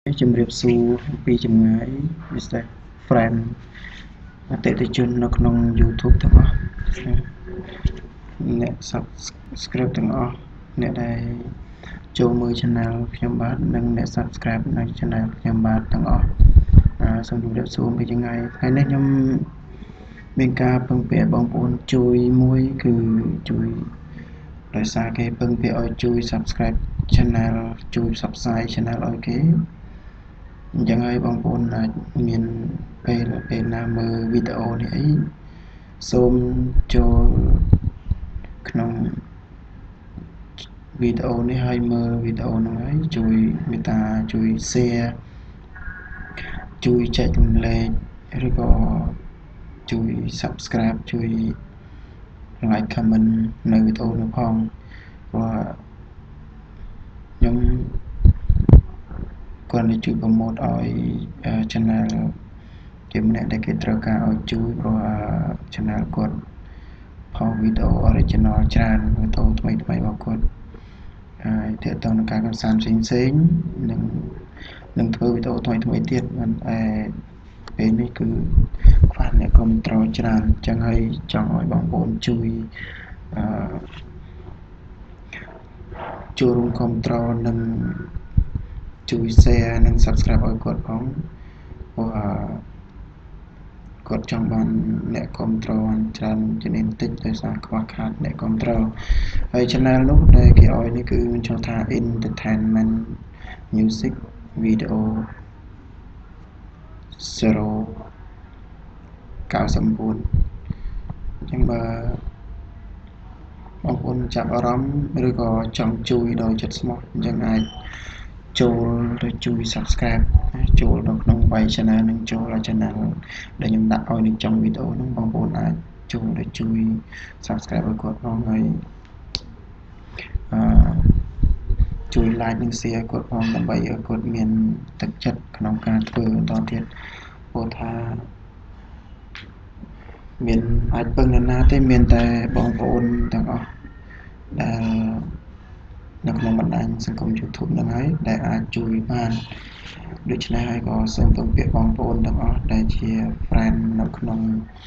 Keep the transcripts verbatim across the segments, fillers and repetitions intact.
ជំរាបសួរពីចម្ងាយពិសេស friend អតិថិជននៅក្នុង YouTube ទាំងអស់អ្នក Subscribe ទាំងអស់អ្នកដែលចូលមើល Channel ខ្ញុំបាទនិងអ្នក Subscribe នៅ Channel ខ្ញុំបាទទាំងអស់សូមជម្រាបសួរពីចម្ងាយថ្ងៃនេះខ្ញុំមានការពឹងពាក់បងប្អូនជួយមួយគឺជួយដោយសារគេពឹងពាក់ឲ្យជួយ Subscribe Channel ជួយផ្សព្វផ្សាយ Channel ឲ្យគេអញ្ចឹងហើយបងប្អូនអាចមានពេលពេលណាមើលវីដេអូនេះអីសូមចូលក្នុងវីដេអូនេះហើយមើលវីដេអូនោះហើយជួយមេត្តាជួយ share ជួយចែករំលែកឬក៏ជួយ Subscribe ជួយ like comment នៅវីដេអូនោះផងព្រោះខ្ញុំគាត់នឹងជួយ promote ឲ្យ channel ជាម្នាក់ដែលគេត្រូវការឲ្យជួយព្រោះ channel គាត់ផុសវីដេអូ original ច្រើនវីដេអូថ្មីថ្មីរបស់គាត់ហើយទាក់ទងនឹងការកម្សាន្តផ្សេងៗនិងនឹងធ្វើវីដេអូថ្មីថ្មីទៀតមិនតែពេលនេះគឺខ្វះអ្នកគ្រប់គ្រងច្រើនអញ្ចឹងហើយចង់ឲ្យបងប្អូនជួយអឺចូលរួមគ្រប់គ្រងនិងជួយ share និង Subscribe ឲ្យគាត់ផងព្រោះគាត់ចង់បានអ្នកគ្រប់គ្រងច្រើនជាងនេះបន្តិចដោយសារខ្វះខាតអ្នកគ្រប់គ្រងហើយ channel នោះដែលគេឲ្យនេះគឺមានឈ្មោះថា Entertainment Music Video zero เก้าสิบเก้าអញ្ចឹងបើបងប្អូនចាប់អារម្មណ៍ឬក៏ចង់ជួយដោយចិត្តស្មោះអញ្ចឹងអាចចូលទៅជួយ Subscribe ចូលនៅក្នុងវាយ Channel នឹងចូល Channel ដែលខ្ញុំដាក់ឲ្យនៅtrongវីដេអូហ្នឹងបងប្អូនអាចចូលទៅជួយ Subscribe ឲ្យគាត់ផងហើយអឺជួយ like និង share គាត់ផងដើម្បីឲ្យគាត់មានទឹកចិត្តក្នុងការធ្វើបន្តទៀតព្រោះថាមានអាចពឹងនរណាទេមានតែបងប្អូនទាំងអស់ដែលនៅក្នុងបណ្ដាញសង្គម YouTube ហ្នឹងហើយដែលអាចជួយបានដូច្នេះហើយក៏សូមពឹងពាក់បងប្អូនទាំងអស់ដែលជា friend នៅក្នុង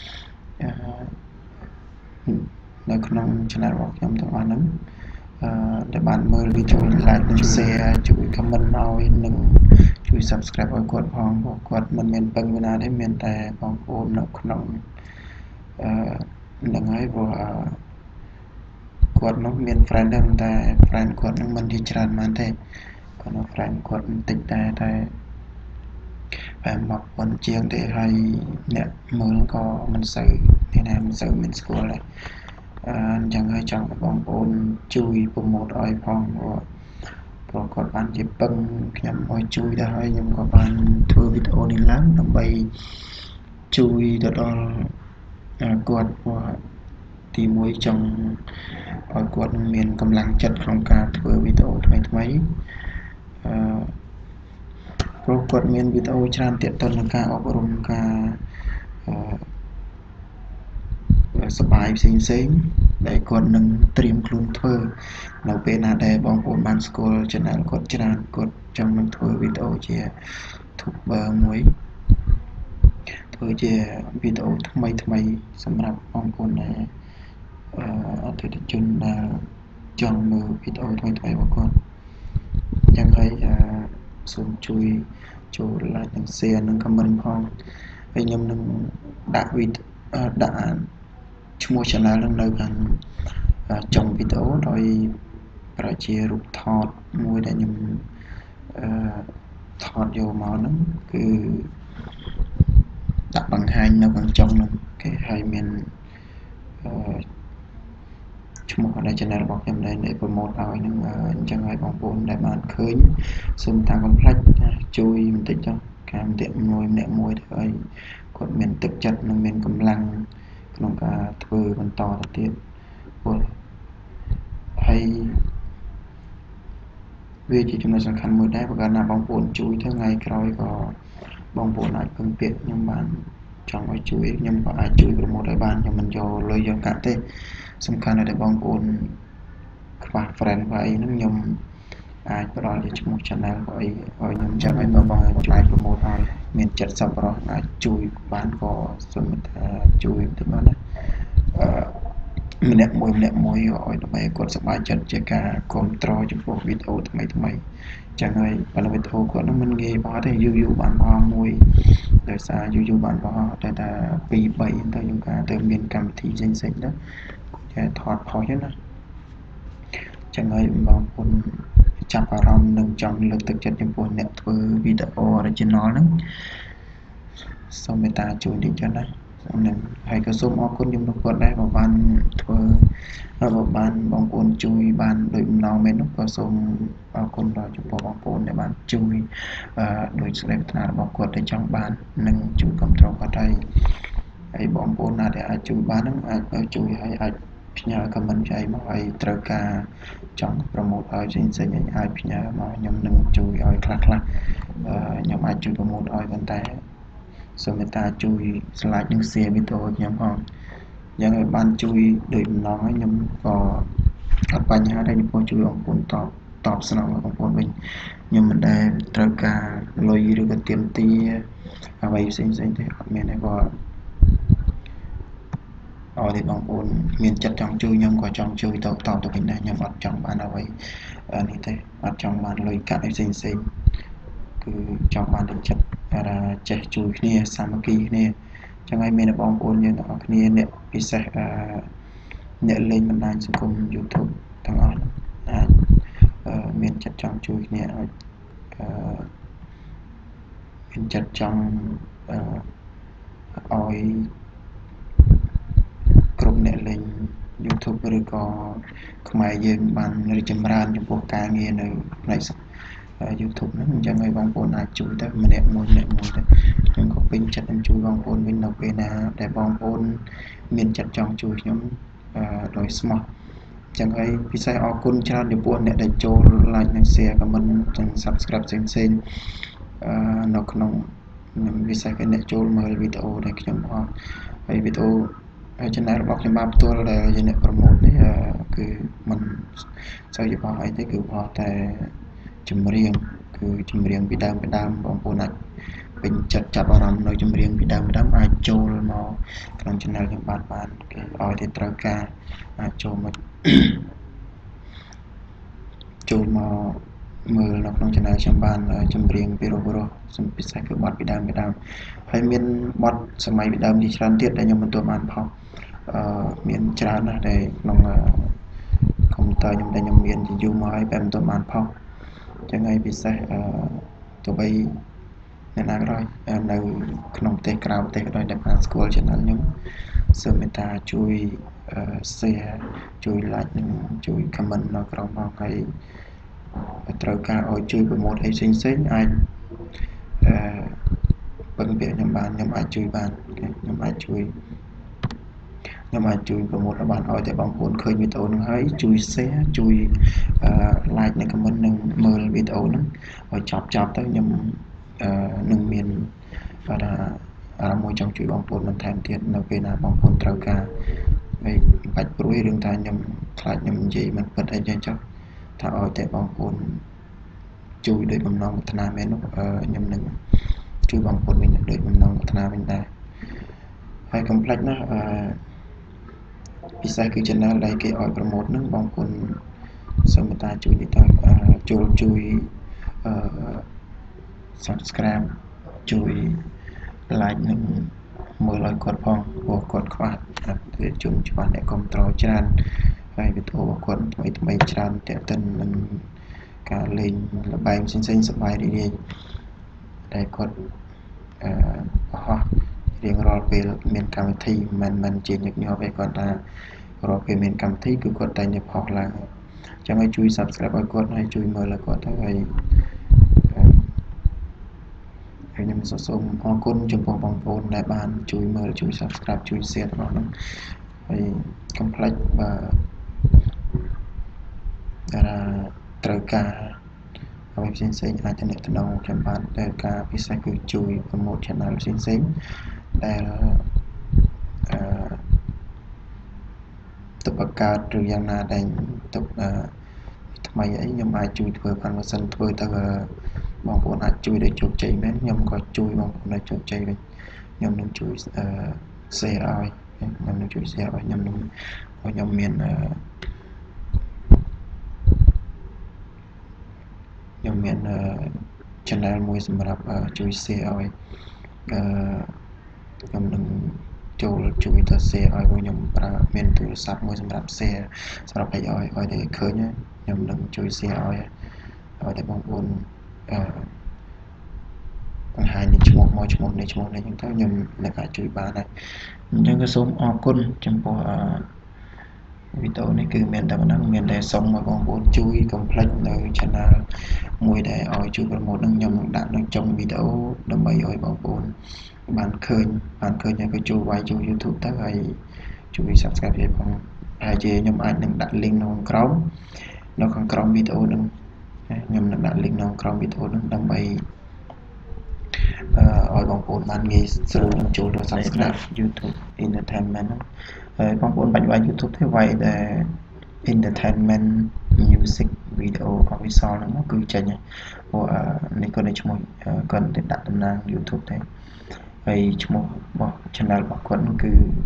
នៅក្នុង channel របស់ខ្ញុំទាំងអស់ហ្នឹងអឺដែលបានមើលវីដេអូ like និង share ជួយ comment ឲ្យនិងជួយ Subscribe ឲ្យគាត់ផងព្រោះគាត់មិនមែនពឹងពីណាទេមានតែបងប្អូននៅក្នុងអឺហ្នឹងហើយព្រោះគាត់នោះមាន friend ដែរតែ friend គាត់នឹងមិនជាច្រើនប៉ុន្មានទេគាត់នៅ friend គាត់បន្តិចតែតែបែបមកប៉ុនជាងទេហើយអ្នកមើលក៏មិនសូវនេះណាមិនសូវមានស្គាល់ដែរអញ្ចឹងហើយចង់ឲ្យបងប្អូនជួយ promote ឲ្យផងព្រោះគាត់បានជាពឹងខ្ញុំឲ្យជួយដែរហើយខ្ញុំក៏បានធ្វើវីដេអូនេះឡើងដើម្បីជួយទៅដល់គាត់ព្រោះទីមួយចង់ឲ្យគាត់មានកម្លាំងចិត្តក្នុងការធ្វើវីដេអូថ្មីថ្មីអឺព្រោះគាត់មានវីដេអូច្រើនទាក់ទងនឹងការអប់រំការអឺសប្បាយផ្សេងផ្សេងដែលគាត់នឹងត្រៀមខ្លួនធ្វើនៅពេលណាដែលបងប្អូនបានស្គាល់ channel គាត់ច្រើនគាត់ចង់នឹងធ្វើវីដេអូជា YouTuber មួយធ្វើជាវីដេអូថ្មីថ្មីសម្រាប់បងប្អូនដែលអតិថិជនដែលចង់មើលវីដេអូថ្មីថ្មីរបស់គាត់អញ្ចឹងហើយសូមជួយចូល like និង share និង comment ផងហើយខ្ញុំនឹងដាក់វីដេអូដាក់ឈ្មោះ channel នឹងនៅខាងចុងវីដេអូដោយប្រជារូបថតមួយដែលខ្ញុំអឺថតយកមកហ្នឹងគឺដាក់បង្ហាញនៅខាងចុងហ្នឹងគេឲ្យមានអឺឈ្មោះនៃ channel របស់ខ្ញុំដែល promote ឲ្យហ្នឹងអញ្ចឹងឲ្យបងប្អូនដែលបានឃើញសូមតាកុំភ្លេចជួយបន្តិចចុះការម្នាក់មួយម្នាក់មួយទៅឲ្យគាត់មានទឹកចិត្តនិងមានកម្លាំងក្នុងការធ្វើបន្តទៅទៀតព្រោះហើយវាជាចំណុចសំខាន់មួយដែរបើកាលណាបងប្អូនជួយទៅថ្ងៃក្រោយក៏បងប្អូនអាចពឹងពាក់ខ្ញុំបានចង់ឲ្យជួយខ្ញុំក៏អាចជួយ promote ឲ្យបានខ្ញុំមិនយកលុយយកកាក់ទេសំខាន់តែបងប្អូនខ្វះ friend ហើយហ្នឹងខ្ញុំអាចផ្ដល់ជាឈ្មោះ channel ឲ្យឲ្យខ្ញុំចាំឲ្យមើលបងជួយ promote ឲ្យមានចិត្តសប្បុរសអាចជួយបានក៏សូមថាជួយទៅមកណាអឺម្នាក់មួយម្នាក់មួយឲ្យដើម្បីគាត់សប្បាយចិត្តជាការគ្រប់គ្រងចំពោះវីដេអូថ្មីថ្មីចឹងហើយបើវីដេអូគាត់នឹងមិនងាយបោះទេយូរយូរបានបោះមួយដោយសារយូរយូរបានបោះតែតែពីរ បីទៅខ្ញុំថាទៅមានកម្មវិធីផ្សេងផ្សេងទៅគេថតផុសហ្នឹងណាចឹងហើយបងប្អូនចាប់អារម្មណ៍និងចង់លើកទឹកចិត្តចំពោះអ្នកធ្វើវីដេអូ original ហ្នឹងសូមមេត្តាជួយតិចចុះណានឹងហើយក៏សូមអរគុណចំពោះគាត់ដែរបើបានធ្វើបើបានបងប្អូនជួយបានដោយបំណងមែននោះក៏សូមអរគុណដល់ចំពោះបងប្អូនដែលបានជួយអឺដោយស្ដីប្រាថ្នារបស់គាត់ដែលចង់បាននិងជួយគ្រប់គ្រងគាត់ហើយហើយបងប្អូនណាដែលអាចជួយបានហ្នឹងអាចជួយឲ្យអាចផ្ញើ comment ចែកមកឲ្យត្រូវការចង់ promote ឲ្យផ្សេងផ្សេងអាចផ្ញើមកខ្ញុំនឹងជួយឲ្យខ្លះខ្លះខ្ញុំអាចជួយ promote ឲ្យប៉ុន្តែសូមមេត្តាជួយ slide និង share វីដេអូខ្ញុំផងយ៉ាងឲ្យបានជួយដោយបំណងឲ្យខ្ញុំក៏អត់បញ្ហាដែរចំពោះជួយបងប្អូនតបតបស្នងបងប្អូនវិញខ្ញុំមិនដែលត្រូវការលុយឬក៏ទាមទារអ្វីផ្សេងផ្សេងទេអត់មានទេក៏ឲ្យតែបងប្អូនមានចិត្តចង់ជួយខ្ញុំក៏ចង់ជួយតបតបទៅវិញដែរខ្ញុំអត់ចង់បានអ្វីនេះទេអត់ចង់បានលុយកាក់អីផ្សេងផ្សេងគឺចង់បានតែចិត្តថាចេះជួយគ្នាសាមគ្គីគ្នាចឹងហើយមានបងប្អូនយើងទាំងអស់គ្នាអ្នកពិសេសអឺអ្នកលេងបណ្ដាញសង្គម YouTube ទាំងអស់អាចមានចិត្តចង់ជួយគ្នាឲ្យអឺមានចិត្តចង់អឺឲ្យគ្រប់អ្នកលេង YouTube ឬក៏ខ្មែរយើងបានរីកចម្រើនចំពោះការងារនៅផ្នែកYouTube ហ្នឹងអញ្ចឹងហើយបងប្អូនអាចជួយទៅម្នាក់មួយម្នាក់មួយទៅខ្ញុំក៏ពេញចិត្តនឹងជួយបងប្អូនវិញនៅពេលណាដែលបងប្អូនមានចិត្តចង់ជួយខ្ញុំអឺដោយស្មោះអញ្ចឹងហើយពិសេសអរគុណច្រើនចំពោះអ្នកដែលចូល like និង share comment និង subscribe ផ្សេងផ្សេងអឺនៅក្នុងពិសេសគឺអ្នកចូលមើលវីដេអូដែលខ្ញុំអស់ហើយវីដេអូហើយ channel របស់ខ្ញុំបានផ្ទាល់ដែលជាអ្នក promote នេះគឺមិនសូវជាបោះអីទេគឺបោះតែចម្រៀងគឺចម្រៀងពីដើមពីដើមបងប្អូនអាចពេញចិត្តចាប់អារម្មណ៍នៅចម្រៀងពីដើមពីដើមអាចចូលមកក្នុង channel ខ្ញុំបានបានគេឲ្យតែត្រូវការអាចចូលមកចូលមកមើលនៅក្នុង channel ខ្ញុំបានចម្រៀងពីរោះរស់សំពិសេសគឺបទពីដើមពីដើមហើយមានបទសម័យពីដើមជាច្រើនទៀតដែលខ្ញុំមិនទាន់បានផុសអឺមានច្រើនណាស់ដែលក្នុង computer ខ្ញុំដែលខ្ញុំមានជាយូរមកហើយតែមិនទាន់បានផុសចឹងហើយពិសេសអឺទោះបីអ្នកណាក៏ដោយនៅក្នុងប្រទេសក្រៅប្រទេសក៏ដោយដែលបានស្គាល់ channel ខ្ញុំសូមមេត្តាជួយ share ជួយ like និងជួយ comment នៅក្រោមផងហើយត្រូវការឲ្យជួយ promote អីផ្សេងផ្សេងអាចអឺពឹងពាក្យខ្ញុំបានខ្ញុំអាចជួយបានខ្ញុំអាចជួយខ្ញុំអាចជួយ promote ឲ្យបានឲ្យតែបងប្អូនឃើញវីដេអូហ្នឹងហើយជួយ share ជួយ like និង comment និងមើលវីដេអូហ្នឹងឲ្យចប់ចប់ទៅខ្ញុំអឺនឹងមានបាទអារម្មណ៍មួយចង់ជួយបងប្អូនបន្ថែមទៀតនៅពេលណាបងប្អូនត្រូវការហើយបាច់ព្រួយរឿងថាខ្ញុំខ្លាចខ្ញុំនិយាយមិនពិតអីចឹងចុះថាឲ្យតែបងប្អូនជួយដោយបំណងប្រាថ្នាមែននោះខ្ញុំនឹងជួយបងប្អូនវិញដោយបំណងប្រាថ្នាវិញដែរហើយកុំភ្លេចណាអឺពិសេសគឺ channel ដែលគេឲ្យ promote ហ្នឹងបងប្អូនសូមមេត្តាជួយទៅចូលជួយអឺ subscribe ជួយ like និងមើលឲ្យគាត់ផងព្រោះគាត់ខ្វះជនច្បាស់អ្នកគ្រប់គ្រងច្រើនហើយវីដេអូរបស់គាត់ថ្មីថ្មីច្រើនទាក់ទិននឹងការលេងល្បែងផ្សេងៗសប្បាយរីករាយតែគាត់អឺបោះរៀងរាល់ពេលមានកម្មវិធីមិនមិនជាញឹកញាប់ទេគាត់ថារាល់ពេលមានកម្មវិធីគឺគាត់តែងតែផុសឡើងអញ្ចឹងឲ្យជួយ subscribe ឲ្យគាត់ហើយជួយមើលឲ្យគាត់ទៅហើយខ្ញុំសូមអរគុណចំពោះបងប្អូនដែលបានជួយមើលជួយ subscribe ជួយ share របស់ហ្នឹងហើយកុំភ្លេចបើតាត្រូវការអ្វីផ្សេងផ្សេងអាចទំនាក់ទំនងខ្ញុំបានដែលការពិសេសគឺជួយ promote channel ផ្សេងផ្សេងដែលអឺទៅបង្កើតឬយ៉ាងណាដែលទៅថ្មីអីខ្ញុំអាចជួយធ្វើបានបើសិនធ្វើទៅបងប្អូនអាចជួយដល់ជោគជ័យមែនខ្ញុំក៏ជួយបងប្អូនដល់ជោគជ័យវិញខ្ញុំនឹងជួយ share ឲ្យខ្ញុំនឹងជួយ share ឲ្យខ្ញុំនឹងខ្ញុំមានខ្ញុំមាន channel មួយសម្រាប់ជួយ share ឲ្យខ្ញុំនឹងចូលជួយទៅ share ឲ្យខ្ញុំប្រើមានទូរស័ព្ទមួយសម្រាប់ share សម្រាប់ឲ្យឲ្យឲ្យតែឃើញខ្ញុំនឹងជួយ share ឲ្យឲ្យតែបងប្អូនអឺបង្ហាញនេះឈ្មោះមកឈ្មោះនេះឈ្មោះនេះអញ្ចឹងទៅខ្ញុំនឹងអាចជួយបានដែរអញ្ចឹងក៏សូមអរគុណចំពោះវីដេអូនេះគឺមានតែប៉ុណ្ណឹងមានតែសូមឲ្យបងប្អូនជួយកុំភ្លេចនៅ channel មួយដែលឲ្យជួយ promote នឹងខ្ញុំនឹងដាក់នៅចុងវីដេអូដើម្បីឲ្យបងប្អូនបានឃើញបានឃើញហើយក៏ចូលវាយចូល YouTube ទៅហើយជួយ Subscribe ឲ្យផងហើយជាខ្ញុំអាចនឹងដាក់ link នៅខាងក្រោមនៅខាងក្រោមវីដេអូនឹងខ្ញុំនឹងដាក់ link នៅខាងក្រោមវីដេអូនឹងដើម្បីអឺឲ្យបងប្អូនបានងាយស្រួលនឹងចូលទៅ Subscribe YouTube Entertainment ហើយបងប្អូនបាច់វាយ YouTube ទេវាយតែ Entertainment Music Video Official ហ្នឹងមកគឺចេញហើយព្រោះនេះគាត់ឈ្មោះគាត់ទៅដាក់តំណាង YouTube ទេហើយឈ្មោះរបស់ channel របស់គាត់គឺ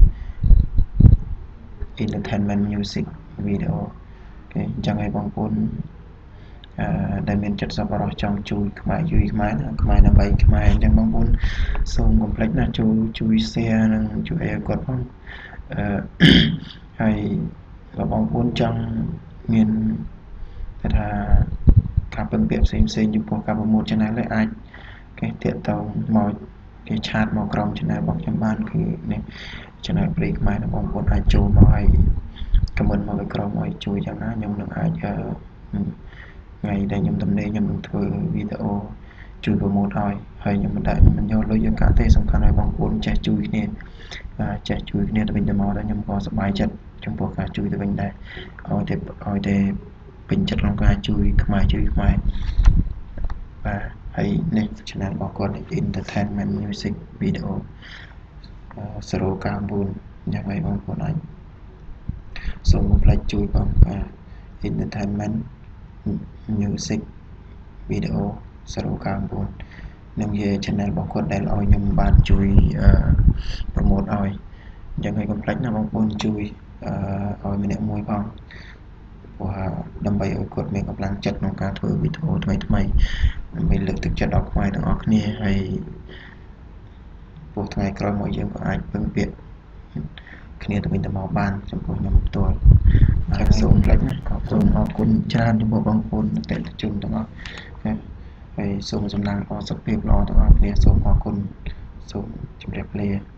Entertainment Music Video អូខេអញ្ចឹងហើយបងប្អូនអឺដែលមានចិត្តសប្បុរសចង់ជួយខ្មែរជួយខ្មែរខ្មែរដើម្បីខ្មែរអញ្ចឹងបងប្អូនសូមកុំភ្លេចណាចូលជួយ share និងជួយឲ្យគាត់ផងអឺហើយបើបងប្អូនចង់មានគេថាការពឹងពាក់ផ្សេងផ្សេងចំពោះការ promote channel នេះអាចគេតាក់ទងមកគេឆាតមកក្រុម channel របស់ខ្ញុំបានគឺនេះ channel ព្រៃខ្មែរបងប្អូនអាចចូលមកឲ្យ comment មកលើក្រុមឲ្យជួយយ៉ាងណាខ្ញុំនឹងអាចថ្ងៃដែលខ្ញុំទំនេរខ្ញុំនឹងធ្វើវីដេអូជួយ promote ឲ្យហើយខ្ញុំមិនដែរមិនយកលុយយកកាក់ទេសំខាន់ឲ្យបងប្អូនចេះជួយគ្នាចេះជួយគ្នាទៅវិញទៅមកដែរខ្ញុំក៏សប្បាយចិត្តចំពោះការជួយទៅវិញដែរឲ្យតែឲ្យតែពេញចិត្តក្នុងការជួយខ្មែរជួយខ្មែរបាទហើយនេះ channel របស់គាត់ Entertainment Music Video ゼロเก้าเก้าយ៉ាងម៉េចបងប្អូនអាចសូមកុំភ្លេចជួយបងបាទ Entertainment Music Videoゼロเก้าเก้าនឹងជា channel របស់គាត់ដែលឲ្យខ្ញុំបានជួយ promote ឲ្យអញ្ចឹងហើយកុំភ្លេចណាបងប្អូនជួយឲ្យម្នាក់មួយផងព្រោះដើម្បីឲ្យគាត់មានកម្លាំងចិត្តក្នុងការធ្វើវីដេអូថ្មីថ្មីដើម្បីលើកទឹកចិត្តដល់ខ្មែរទាំងអស់គ្នាហើយព្រោះថ្ងៃក្រោយមកយើងក៏អាចពឹងពាក់គ្នាទៅវិញទៅមកបានចំពោះខ្ញុំផ្ទាល់អញ្ចឹងសូមភ្លេចណាសូមអរគុណច្រើនចំពោះបងប្អូនអតិថិជនទាំងអស់ហើយសូមសំណាងល្អសុខភាពល្អទាំងអស់គ្នាសូមអរគុណសូមជម្រាបលា